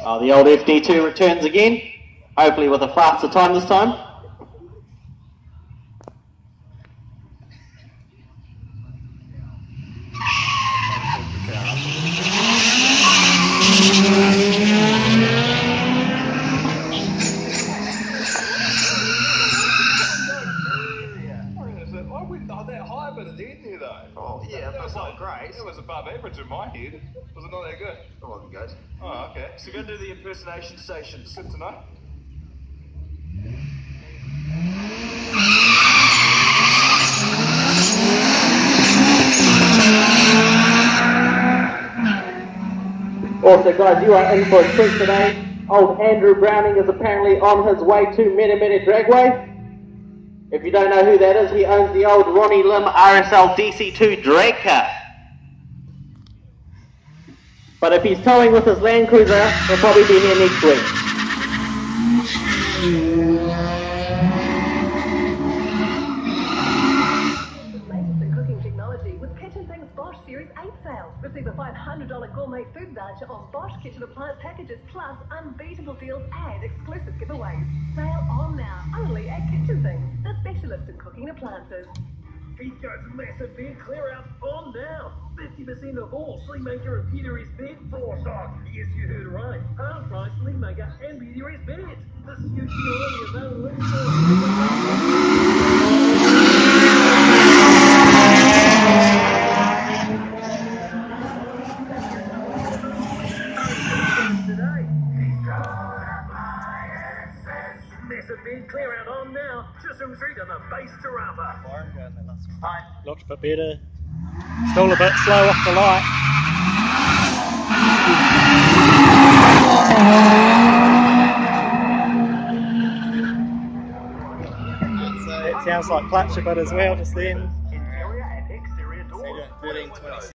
The old FD2 returns again, hopefully with a faster time this time. I wouldn't know that high, but it did there though. Oh, yeah, that's not great. It was above average in my head. Was it not that good? It wasn't good. Oh, okay. So go do the impersonation stations. Good to know. Also guys, you are in for a treat today. Old Andrew Browning is apparently on his way to Meta Dragway. If you don't know who that is, he owns the old Ronnie Lim RSL DC2 drag car. But if he's towing with his Land Cruiser, he'll probably be here next week. Cooking technology with Kitchen Things Bosch Series 8 sale. Receive a $500 gourmet food voucher on Bosch kitchen appliance packages plus unbeatable deals and exclusive giveaways. Sale on now, only at Kitchen Things, the specialist in cooking appliances. Feedco's massive bed clear out on now. 50% off all Sleemaker and Beauty bed floor stock. Yes, you heard right. Half price Sleemaker and Beauty beds. This huge deal only available in Massive bed clear out on now. Chisholm Street on the base Tarapa. Looked a bit better. Still a bit slow off the light. It sounds like clutch a bit as well just then.